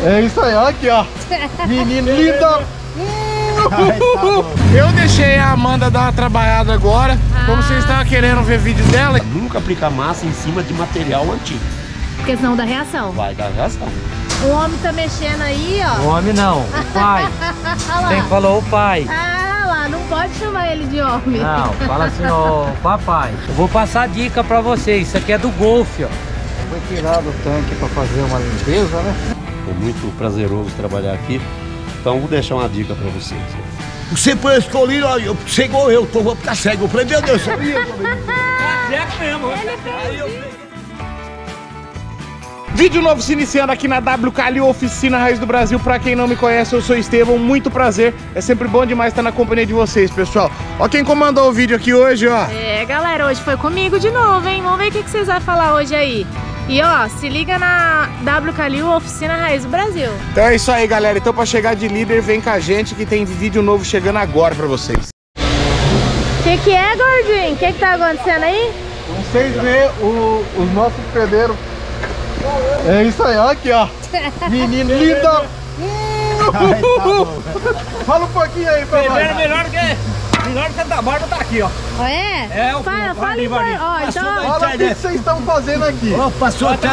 É isso aí, ó, aqui, ó. Menino lindo. Eu deixei a Amanda dar uma trabalhada agora. Como vocês estavam querendo ver vídeo dela. Nunca aplicar massa em cima de material antigo. Porque senão dá reação. Vai dar reação. O homem tá mexendo aí, ó. O homem não, o pai. Quem falou o pai? Ah lá, não pode chamar ele de homem. Não, fala assim, ó, papai. Eu vou passar a dica pra vocês. Isso aqui é do golfe, ó. Foi tirado o tanque pra fazer uma limpeza, né? É muito prazeroso trabalhar aqui. Então vou deixar uma dica pra vocês. Você foi escolhido, você igual eu, vou ficar cego. Eu falei, meu Deus, sabia? Cego mesmo. Vídeo novo se iniciando aqui na WKL Oficina Raiz do Brasil. Pra quem não me conhece, eu sou Estevão, muito prazer. É sempre bom demais estar na companhia de vocês, pessoal. Ó quem comandou o vídeo aqui hoje, ó. É, galera, hoje foi comigo de novo, hein? Vamos ver o que vocês vão falar hoje aí. E ó, se liga na WKL Oficina Raiz do Brasil. Então é isso aí, galera. Então pra chegar de líder, vem com a gente que tem vídeo novo chegando agora pra vocês. Que é, gordinho? O que tá acontecendo aí? Vocês verem os nossos pedreiros. É isso aí, ó, aqui, ó. Menino lindo. Fala um pouquinho aí pra nós. Melhor que Santa Bárbara tá aqui, ó. É? o Fala aí, ó, então... Olha o que vocês estão fazendo aqui. Ó, passou até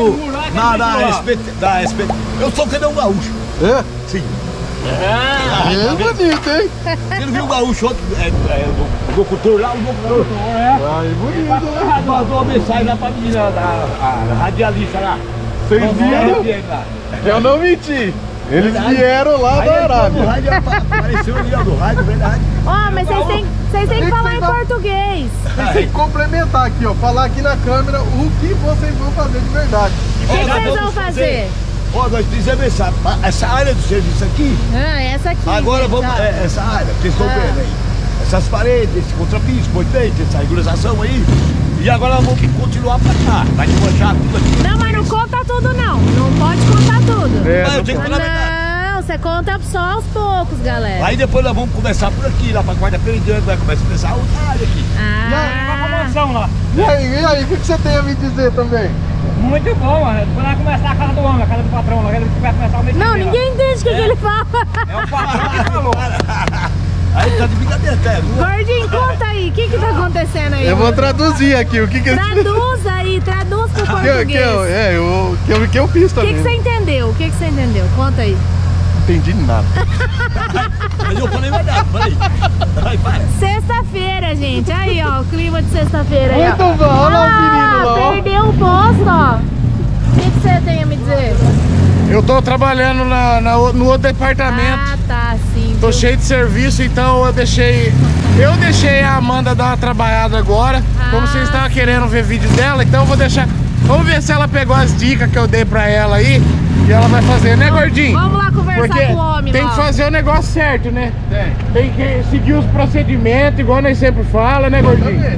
na SBT. Eu sou que nem um gaúcho. É? Sim. Ele é bonito, hein? Você não viu o gaúcho ontem? O locutor lá, o locutor. Ai, bonito, né? Mandou uma mensagem lá pra menina, a radialista lá. Vocês viram? Eu não menti. Eles vieram lá da Arábia. Apareceu ali ó, do rádio, verdade. Ó, mas vocês têm que falar em português. Vocês têm que complementar aqui, ó. Falar aqui na câmera o que vocês vão fazer de verdade. O que vocês vão fazer? Ó, nós dizemos essa área do serviço aqui. Ah, essa aqui. Agora gente, vamos. ó. Essa área, vocês estão vendo aí. Essas paredes, esse contrapiso, foi feito, essa regularização aí. E agora nós vamos continuar pra cá. Vai desmanchar tudo aqui. Não, mas não conta tudo, não. Não pode contar tudo. Mas eu tenho que falar a verdade. Não, você conta só aos poucos, galera. Aí depois nós vamos começar por aqui, lá pra quarta-feira em diante, vai começar a outra área aqui. Lá. E aí, o que você tem a me dizer também? Muito bom, mano. Quando vai começar a casa do homem, a casa do patrão, lá, ele vai começar o mês que Não, vem, ninguém entende o que ele fala. É o patrão que falou. Aí tá de brincadeira até. Gordinho, conta aí. O que tá acontecendo aí? Eu vou traduzir aqui o que Traduz aí, traduz pro português. que eu fiz O também. que você entendeu? O que você entendeu? Conta aí. Não entendi nada. Mas eu falei verdade, falei. Vai, para. Sexta-feira, gente. Aí, ó, o clima de sexta-feira aí, ó. Muito bom, olha lá o menino lá, ó. Perdeu o posto, ó. O que você tem a me dizer? Eu tô trabalhando no outro departamento. Ah, tá, sim. Tô cheio de serviço, então eu deixei a Amanda dar uma trabalhada agora. Como vocês estavam querendo ver vídeo dela, então eu vou deixar. Vamos ver se ela pegou as dicas que eu dei pra ela aí. E ela vai fazer, né, gordinho? Vamos lá conversar Porque com o homem, tem lá. que fazer o negócio certo, né? Tem que seguir os procedimentos, igual nós sempre fala, né, gordinho?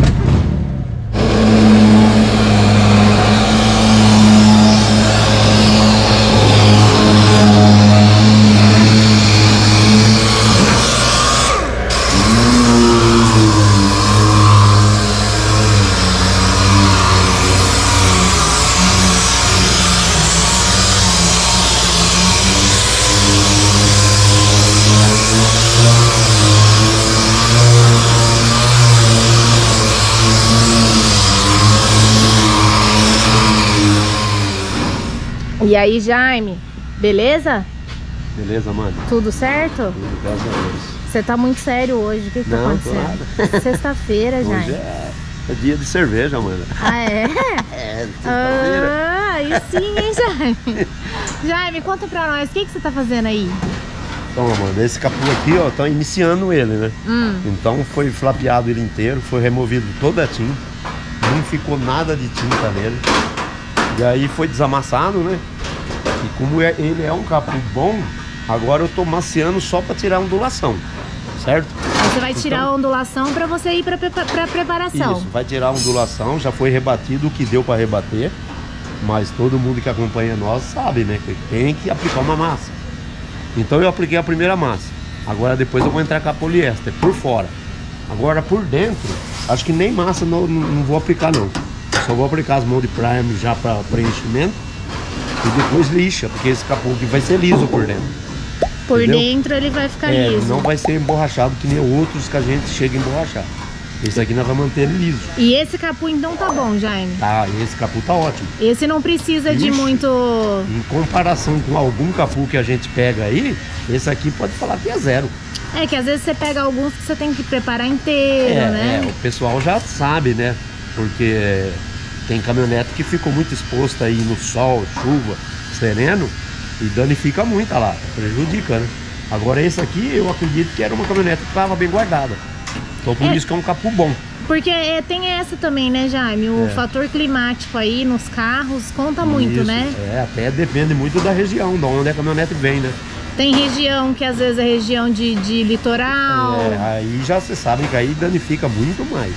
E aí, Jaime, beleza? Beleza, mano? Tudo certo? Tudo, graças a Deus. Você tá muito sério hoje, o que tá Não, acontecendo? Sexta-feira, Hoje Jaime. é dia de cerveja, mano. Ah, é? É, sexta-feira. Ah, aí sim, hein, Jaime? Jaime, conta pra nós, o que você tá fazendo aí? Então, mano, esse capô aqui, ó, tá iniciando ele, né? Então foi flapeado ele inteiro, foi removido toda a tinta. Não ficou nada de tinta nele. E aí foi desamassado, né? E como ele é um capô bom, agora eu tô maciando só pra tirar a ondulação, certo? Você vai tirar a ondulação pra você ir pra preparação. Isso, vai tirar a ondulação, já foi rebatido o que deu pra rebater. Mas todo mundo que acompanha nós sabe, né? Que tem que aplicar uma massa. Então eu apliquei a primeira massa. Agora depois eu vou entrar com a poliéster por fora. Agora por dentro, acho que nem massa não vou aplicar não. Só vou aplicar as mãos de primer já para preenchimento. E depois lixa, porque esse capô aqui vai ser liso por dentro. Por Entendeu? dentro ele vai ficar liso. Não vai ser emborrachado que nem outros que a gente chega a emborrachar. Esse aqui nós vamos manter ele liso. E esse capô então tá bom, Jaime? Tá, esse capô tá ótimo. Esse não precisa de Ixi. muito... Em comparação com algum capô que a gente pega aí, esse aqui pode falar que é zero. É que às vezes você pega alguns que você tem que preparar inteiro, né? O pessoal já sabe, né? Porque tem caminhonete que ficou muito exposta aí no sol, chuva, sereno, e danifica muito a lata, prejudica, né? Agora esse aqui eu acredito que era uma caminhonete que estava bem guardada. Então por isso que é um capô bom. Porque tem essa também, né, Jaime? O fator climático aí nos carros conta muito, Isso, né? Até depende muito da região, de onde a caminhonete vem, né? Tem região que às vezes é região de litoral. Aí já você sabe que aí danifica muito mais.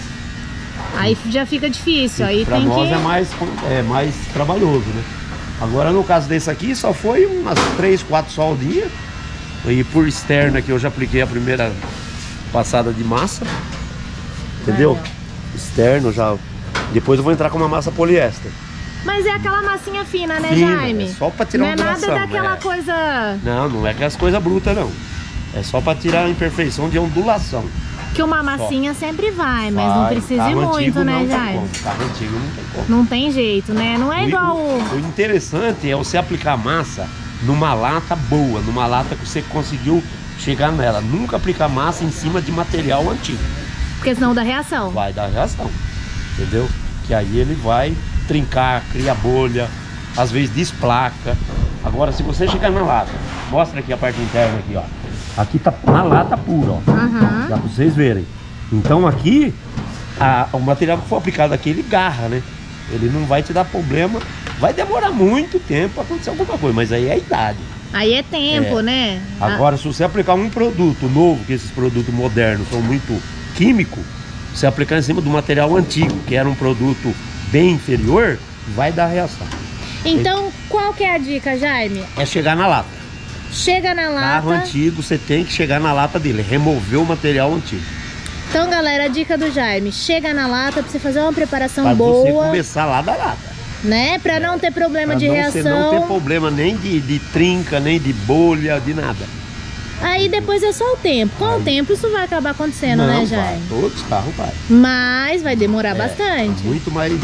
Aí já fica difícil. Aí Pra tem nós que... é mais trabalhoso, né? Agora no caso desse aqui só foi umas 3, 4 soldinhas. E por externa que eu já apliquei a primeira passada de massa. Entendeu? Externo já. Depois eu vou entrar com uma massa poliéster. Mas é aquela massinha fina, né, Fina, Jaime? é só pra tirar não ondulação. Não é nada daquela coisa... Não é aquelas coisas brutas, não. É só pra tirar a imperfeição de ondulação. Que uma massinha sempre vai, mas não precisa ir Carro muito, antigo né, não tem Jaime? como. Carro antigo não tem como. Não tem jeito, né? Não é igual O interessante é você aplicar massa numa lata boa, numa lata que você conseguiu chegar nela. Nunca aplicar massa em cima de material antigo. Porque senão dá reação. Vai dar reação, entendeu? Que aí ele vai trincar, cria bolha, às vezes desplaca. Agora se você chegar na lata, mostra aqui a parte interna aqui, ó. Aqui tá na lata pura, ó. Dá pra vocês verem. Então aqui, o material que for aplicado aqui, ele garra, né? Ele não vai te dar problema. Vai demorar muito tempo pra acontecer alguma coisa, mas aí é a idade. Aí é tempo, né? Agora, se você aplicar um produto novo, que esses produtos modernos são muito químicos, você aplicar em cima do material antigo, que era um produto bem inferior, vai dar reação. Então, qual que é a dica, Jaime? É chegar na lata. Chega na lata. Carro antigo, você tem que chegar na lata dele, remover o material antigo. Então, galera, a dica do Jaime, chega na lata pra você fazer uma preparação Pra boa. você começar lá da lata. Né? Pra não ter problema de reação. Você não ter problema nem de trinca, nem de bolha, de nada. Aí depois é só o tempo. Com o tempo isso vai acabar acontecendo, né, Jaime? Todos os carros vai. Mas vai demorar bastante. Muito mais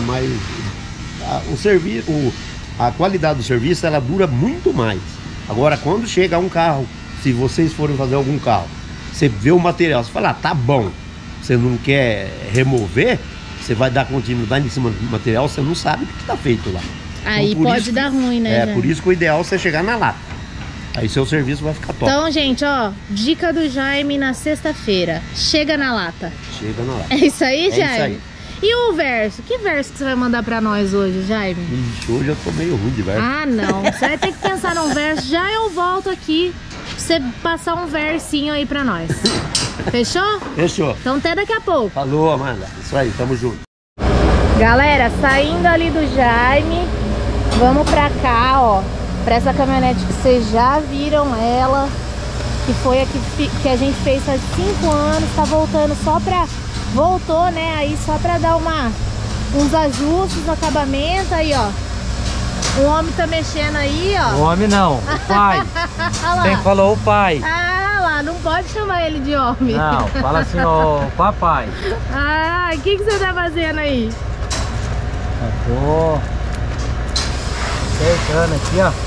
o serviço, a qualidade do serviço, ela dura muito mais. Agora, quando chega um carro, se vocês forem fazer algum carro, você vê o material, você fala, tá bom, você não quer remover, você vai dar continuidade em cima do material, você não sabe o que está feito lá. Aí então, pode dar ruim, né, Jaime? Por isso que o ideal é você chegar na lata. Aí seu serviço vai ficar top. Então, gente, ó, dica do Jaime na sexta-feira. Chega na lata. Chega na lata. É isso aí, Jaime? Isso aí. E o verso? Que verso que você vai mandar pra nós hoje, Jaime? Ixi, hoje eu tô meio ruim de verso. Ah, não. Você vai ter que pensar num verso. Já eu volto aqui pra você passar um versinho aí pra nós. Fechou? Fechou. Então até daqui a pouco. Falou, Amanda. Isso aí, tamo junto. Galera, saindo ali do Jaime, vamos pra cá, ó. Pra essa caminhonete que vocês já viram ela. Que foi a que a gente fez faz 5 anos. Tá voltando só pra... Voltou, né? Aí só pra dar uns ajustes no acabamento. Aí, ó. O homem tá mexendo aí, ó. O homem não, o pai. Quem falou o pai? Ah, lá, não pode chamar ele de homem. Não, fala assim, ó, papai. Ah, o que você tá fazendo aí? Eu tô acertando aqui, ó.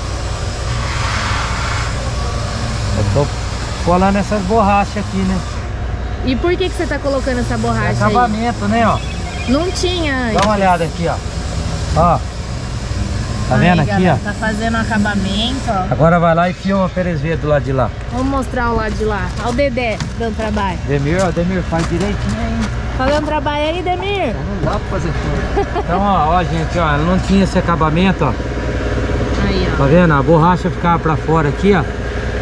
Eu tô colando essas borrachas aqui, né? E por que você tá colocando essa borracha aí? Acabamento, né, ó. Não tinha antes. Dá uma olhada aqui, ó. Ó. Tá vendo aqui, galera, ó? tá fazendo acabamento, ó. Agora vai lá e filma a Peresvia do lado de lá. Vamos mostrar o lado de lá. Olha o Dedé dando trabalho. Demir, ó, Demir, faz direitinho aí. Fazendo trabalho aí, Demir? Não dá pra fazer tudo. Então, ó, gente, ó, ela não tinha esse acabamento, ó. Aí, ó. Tá vendo? A borracha ficava pra fora aqui, ó.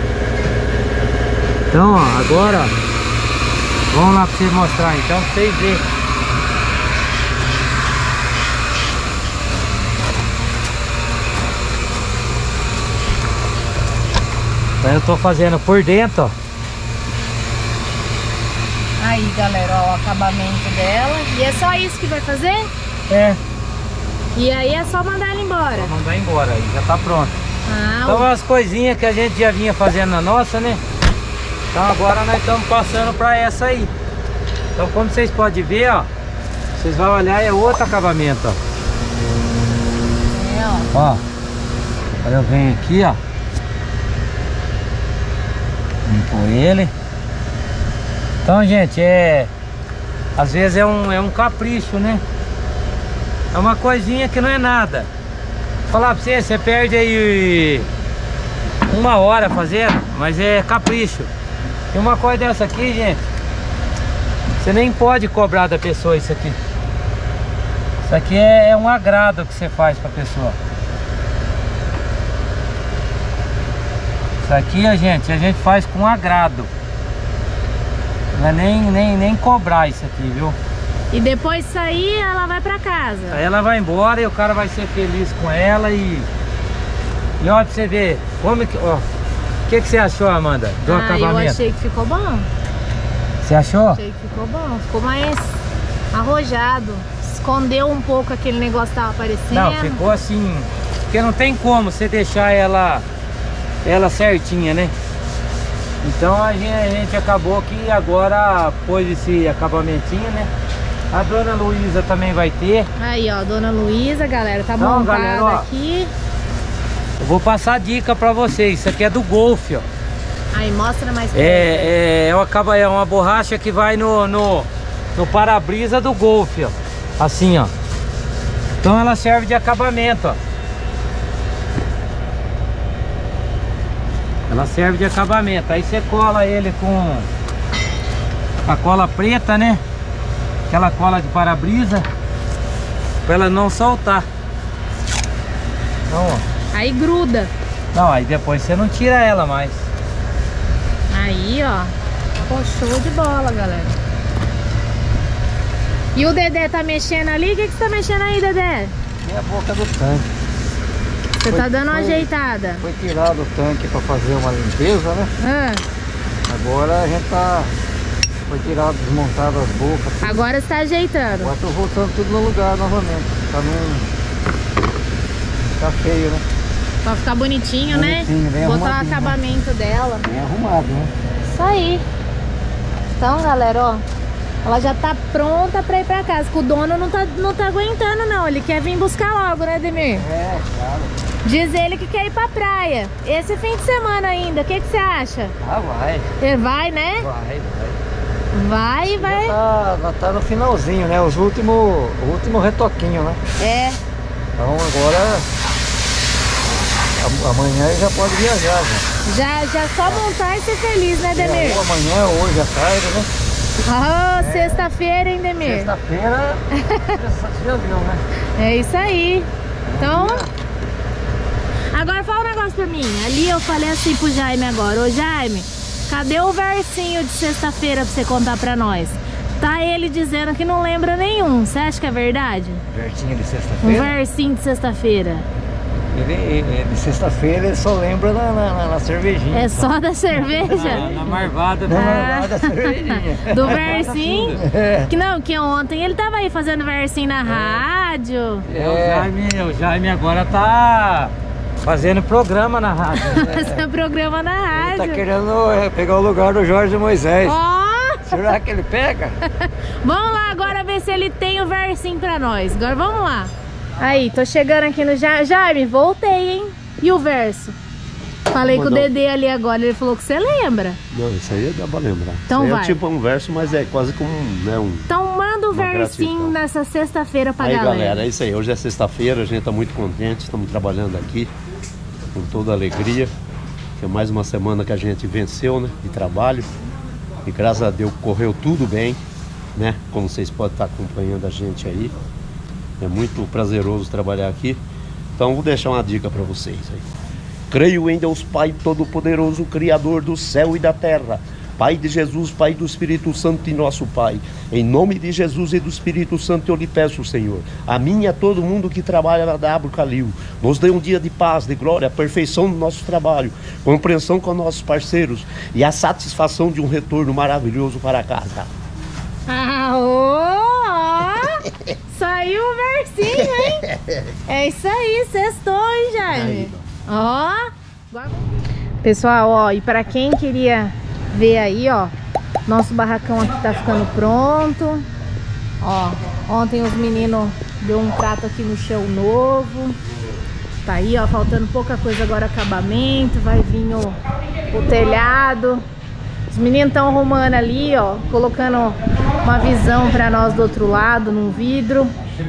Então, ó, agora, ó, vamos lá pra vocês mostrar, então, pra vocês verem. Então eu tô fazendo por dentro, ó. Aí, galera, ó, o acabamento dela. E é só isso que vai fazer? É. E aí é só mandar ela embora? Vou mandar embora, aí já tá pronto. Ah, Então as coisinhas que a gente já vinha fazendo na nossa, né? Então agora nós estamos passando para essa aí. Então como vocês podem ver, ó, vocês vão olhar, é outro acabamento, ó. Ó, aí eu venho aqui, ó, limpo ele. Então, gente, às vezes é um capricho, né? É uma coisinha que não é nada. Vou falar pra você perde aí 1 hora fazendo, mas é capricho. E uma coisa dessa aqui, gente, você nem pode cobrar da pessoa isso aqui. Isso aqui é um agrado que você faz pra pessoa. Isso aqui, a gente faz com agrado. Não é nem cobrar isso aqui, viu? e depois sair, ela vai pra casa. Aí ela vai embora e o cara vai ser feliz com ela e olha pra você ver como que, ó. O que você achou, Amanda, do acabamento? Eu achei que ficou bom. Você achou? Achei que ficou bom, ficou mais arrojado. Escondeu um pouco aquele negócio que tava aparecendo. Não, ficou assim, porque não tem como você deixar ela certinha, né? Então a gente acabou que agora pôs esse acabamentinho, né? A dona Luísa também vai ter. Aí, ó, dona Luísa, galera, tá Então, montada galera, ó, aqui. Eu vou passar a dica pra vocês. Isso aqui é do Golf, ó. Aí, mostra mais perto. É uma borracha que vai no para-brisa do Golf, ó. Assim, ó. Então ela serve de acabamento, ó. Ela serve de acabamento. Aí você cola ele com a cola preta, né? Aquela cola de para-brisa, pra ela não soltar. Então, ó. Aí gruda. Não, aí depois você não tira ela mais. Aí, ó. Pô, show de bola, galera. E o Dedé tá mexendo ali? O que você tá mexendo aí, Dedé? E a boca do tanque. Você tá dando uma ajeitada. Foi tirado o tanque para fazer uma limpeza, né? Ah, Agora a gente foi tirado, desmontado as bocas. Tudo. agora você tá ajeitando. Agora tô voltando tudo no lugar novamente. Tá feio, né? Pra ficar bonitinho, Bonitinho, né? bem Botar o arrumadinho, né? acabamento dela. Bem arrumado, né? Isso aí. Então, galera, ó. Ela já tá pronta pra ir pra casa. Que o dono não tá aguentando, não. Ele quer vir buscar logo, né, Demir? É, claro. Diz ele que quer ir pra praia. Esse fim de semana ainda. O que você acha? Ah, vai. Ele vai, né? Vai. Vai. Já tá no finalzinho, né? O último retoquinho, né? É. Então agora... Amanhã ele já pode viajar, já. Já só montar e ser feliz, né, Demir? Ou amanhã, ou hoje à tarde, né? Oh, sexta-feira, hein, Demir? Sexta-feira, você já viu, né? É isso aí. Então, agora fala um negócio pra mim. Ali eu falei assim pro Jaime agora. Ô Jaime, cadê o versinho de sexta-feira pra você contar pra nós? Tá ele dizendo que não lembra nenhum. Você acha que é verdade? Vertinho de Um sexta-feira? versinho de sexta-feira. Ele de sexta-feira ele só lembra na cervejinha. É só da cerveja? Na marvada, Da cervejinha. Do versinho? É. Que ontem ele tava aí fazendo versinho na rádio. O Jaime agora tá fazendo programa na rádio. Fazendo programa na Ele tá rádio. querendo pegar o lugar do Jorge Moisés. Ó! Será que ele pega? Vamos lá agora ver se ele tem o versinho pra nós. Agora vamos lá. Aí, tô chegando aqui no Jaime, voltei, hein? E o verso? Falei com o Dedê ali agora, ele falou que você lembra. Não, isso aí dá pra lembrar. Então isso aí vai. é tipo um verso, mas é quase como um... Então manda o Uma versinho gratidão. nessa sexta-feira pra Aí, galera. galera, é isso aí. Hoje é sexta-feira, a gente tá muito contente, estamos trabalhando aqui com toda a alegria. Que é mais uma semana que a gente venceu, né, de trabalho. E graças a Deus correu tudo bem, né? Como vocês podem estar acompanhando a gente aí. É muito prazeroso trabalhar aqui. Então vou deixar uma dica para vocês aí. Creio em Deus Pai Todo-Poderoso, Criador do céu e da terra. Pai de Jesus, Pai do Espírito Santo e nosso Pai. Em nome de Jesus e do Espírito Santo eu lhe peço, Senhor. A mim e a todo mundo que trabalha na W Calil. Nos dê um dia de paz, de glória, perfeição do nosso trabalho. Compreensão com nossos parceiros. E a satisfação de um retorno maravilhoso para casa. Ah, ô, ó. Saiu o versinho, hein? É isso aí, sextou, hein, Jaime? Ó. Pessoal, ó, e pra quem queria ver aí, ó, nosso barracão aqui tá ficando pronto. Ó, ontem os meninos deu um prato aqui no chão novo. Tá aí, ó, faltando pouca coisa agora, acabamento. Vai vir o telhado. Os meninos estão arrumando ali, ó, colocando uma visão pra nós do outro lado, num vidro.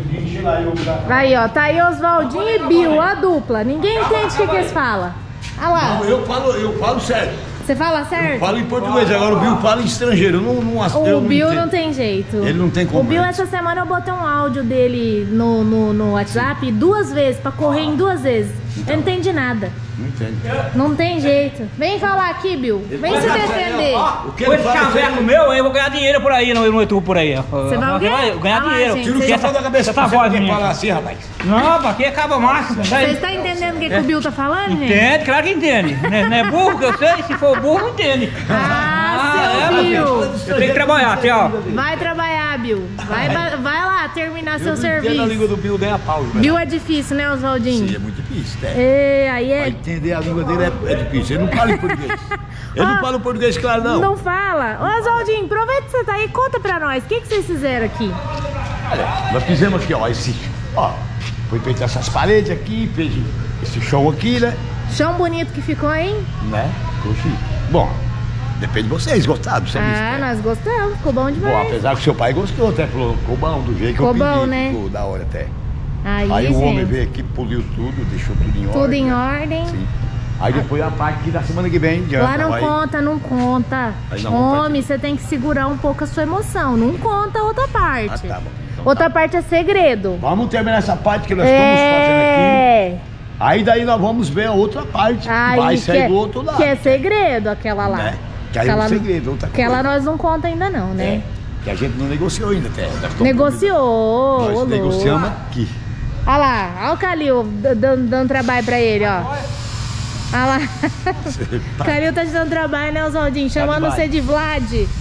Aí, ó, tá aí Oswaldinho e Bill, a dupla. Ninguém entende o que eles falam. Olha lá. Não, eu falo sério. Você fala certo? Eu falo em português, agora o Bill fala em estrangeiro. O Bill não tem jeito. Ele não tem como. O Bill, essa semana eu botei um áudio dele no WhatsApp 2 vezes, pra correr em 2 vezes. Eu não entendi nada. Não entende. Não tem jeito. Vem falar aqui, Bill. Vem se defender. Com esse chaveco meu, eu vou ganhar dinheiro por aí, no YouTube por aí. Você vai o quê? Ganhar dinheiro. Tira o chapéu da cabeça, tá voz minha. Falar assim, rapaz. Não, aqui acaba mais. Você está entendendo o que o Bill tá falando, gente? Entende, claro que entende. Não é burro que eu sei, se for burro, não entende. Seu Bill. Eu tenho que trabalhar, tchau. Vai trabalhar, Bill. Vai lá terminar seu serviço. A língua do Bill nem a pau. Bill é difícil, né, Oswaldinho? Sim, é muito difícil, né? Aí é... Pra entender a língua dele é difícil. Ele não fala em português. Ele não fala em português, claro, não. Não fala? Ô, Oswaldinho, aproveita que você tá aí, conta pra nós. O que vocês fizeram aqui? Olha, nós fizemos aqui, ó, foi feito essas paredes aqui, fez esse chão aqui, né? Chão bonito que ficou, hein? Né? Ficou chique. Bom, depende de vocês, gostaram? Nós gostamos, ficou bom demais. Bom, apesar que seu pai gostou, até falou, ficou bom, do jeito que eu pedi. Ficou bom, né? Ficou da hora até. Aí o homem veio aqui, poliu tudo, deixou tudo em ordem. Tudo em ordem. Sim. Aí depois a parte aqui da semana que vem. Lá não conta. Homem, você tem que segurar um pouco a sua emoção. Não conta a outra parte. Tá bom. Então outra parte é segredo. Vamos terminar essa parte que nós estamos fazendo aqui. Aí daí nós vamos ver a outra parte que vai sair do outro lado. Que é segredo, aquela lá. Né? Que aí é um segredo, outra coisa. Aquela nós não conta ainda não, né? Que a gente não negociou ainda até. Negociou. Nós negociamos aqui. Olha lá, olha o Calil dando trabalho pra ele, ó. Olha lá. Calil tá te dando trabalho, né, Oswaldinho? Chamando você de Vlad. E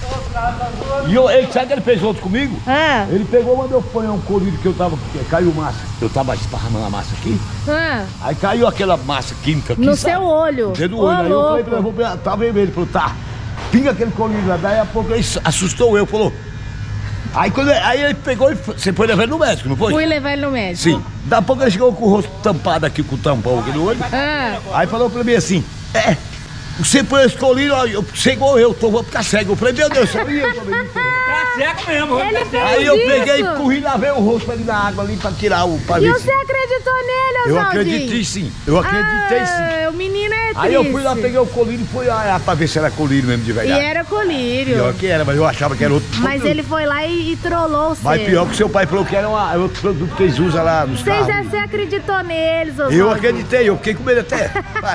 sabe que ele fez outro comigo? Ele pegou, mandou pôr um colírio que eu tava. Caiu massa. Eu tava esparramando a massa aqui. Aí caiu aquela massa química aqui. No seu olho. Dentro do olho. Aí eu falei pra ele, tá vermelho. Ele falou, tá. Pinga aquele colírio lá. Daí a pouco ele assustou eu, falou. Aí ele pegou e você foi levar ele no médico, não foi? Fui levar ele no médico. Sim. Da a pouco ele chegou com o rosto tampado aqui, com o tampão aqui no olho. Aí falou pra mim assim, você foi escolhido, você igual eu, vou ficar cego. Eu falei, meu Deus, sabia? Tá cego mesmo. Aí eu peguei e corri lá ver o rosto ali na água ali pra tirar o pavio. E você acreditou nele, Oswaldinho? Eu acreditei sim, sim. O menino é triste. Aí eu fui lá, peguei o colírio e fui lá pra ver se era colírio mesmo de verdade. E era colírio. Pior que era, mas eu achava que era outro. Mas ele foi lá e trollou você. Mas pior que seu pai falou que era outro produto que eles usam lá nos carros. Você acreditou neles, Oswaldinho? Eu acreditei, eu fiquei com medo até.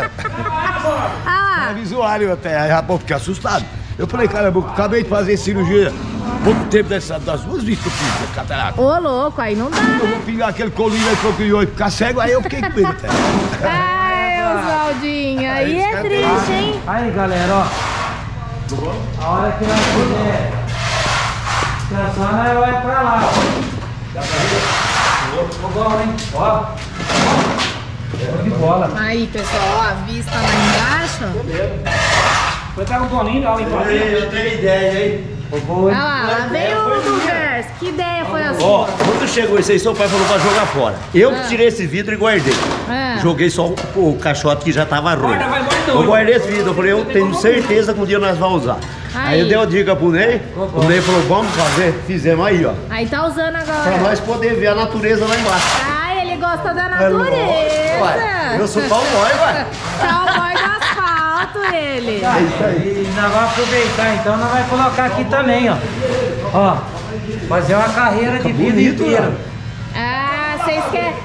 Era visuário até, aí rapaz, eu fiquei assustado. Eu falei, caramba, eu acabei de fazer cirurgia pouco tempo das 2 vistas que eu fiz, catarata. Ô, louco, aí não dá, né? Eu vou pingar aquele colírio aí que eu criou e ficar cego, aí eu fiquei com medo até. Ai, Oswaldinho, aí é triste, hein? Aí, galera, ó. A hora que nós puder descansar, nós vai pra lá, ó. Ficou bom, hein? Ó. De bola. Aí, pessoal, ó, a vista lá embaixo. Foi pegar um bolinho, olha lá. Eu tenho ideia, hein? Olha lá veio o do verso. Que ideia foi a sua? Ó, quando chegou esse aí, seu pai falou pra jogar fora. Eu tirei esse vidro e guardei. Joguei só o caixote que já tava ruim. Eu guardei esse vidro, eu falei, eu tenho certeza que um dia nós vamos usar. Aí eu dei uma dica pro Ney, o Ney falou, vamos fazer, fizemos aí, ó. Aí tá usando agora. Pra nós poder ver a natureza lá embaixo. Ele gosta da natureza. Ué, eu sou cowboy, ué. Cowboy do asfalto, ele. É isso aí. E nós vamos aproveitar, então nós vamos colocar aqui também, ó. Ó, fazer uma carreira de vida inteira. Vocês querem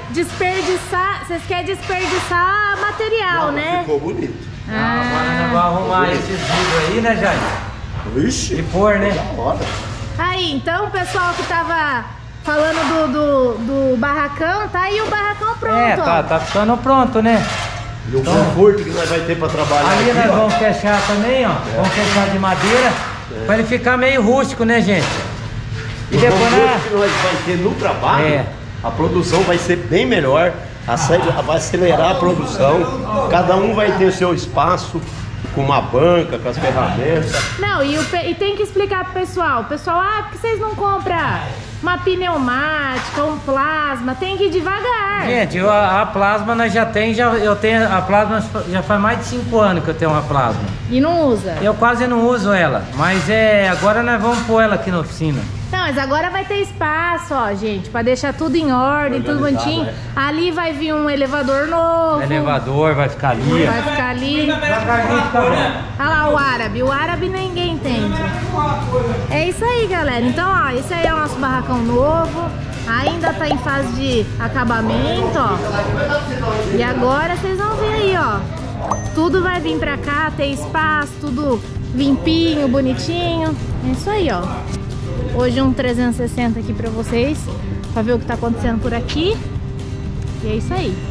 desperdiçar material, né? Ficou bonito. Agora nós vamos arrumar esses vidros aí, né, Jair? Ixi. E pôr, né? Aí, então, o pessoal que tava falando do barracão, tá aí o barracão pronto. Tá ficando pronto, né? E o conforto que nós vai ter pra trabalhar Ali aqui, nós ó. vamos fechar também, ó. Vamos fechar de madeira, pra ele ficar meio rústico, né, gente? E depois que nós vai ter no trabalho, a produção vai ser bem melhor, vai acelerar a produção, cada um vai ter seu espaço, com uma banca, com as ferramentas. Não, e tem que explicar pro pessoal. Pessoal, por que vocês não compram uma pneumática, um plasma? Tem que ir devagar. Gente, a plasma nós já tem, eu tenho a plasma já faz mais de 5 anos que eu tenho uma plasma. E não usa? Eu quase não uso ela, mas agora nós vamos pôr ela aqui na oficina. Não, mas agora vai ter espaço, ó, gente, pra deixar tudo em ordem, tudo bonitinho. Ali vai vir um elevador novo. O elevador vai ficar ali. Vai ficar ali. Olha lá o árabe ninguém entende. É isso aí, galera. Então, ó, esse aí é o nosso barracão novo. Ainda tá em fase de acabamento, ó. E agora vocês vão ver aí, ó. Tudo vai vir pra cá, ter espaço, tudo limpinho, bonitinho. É isso aí, ó. Hoje um 360 aqui pra vocês, pra ver o que tá acontecendo por aqui. E é isso aí.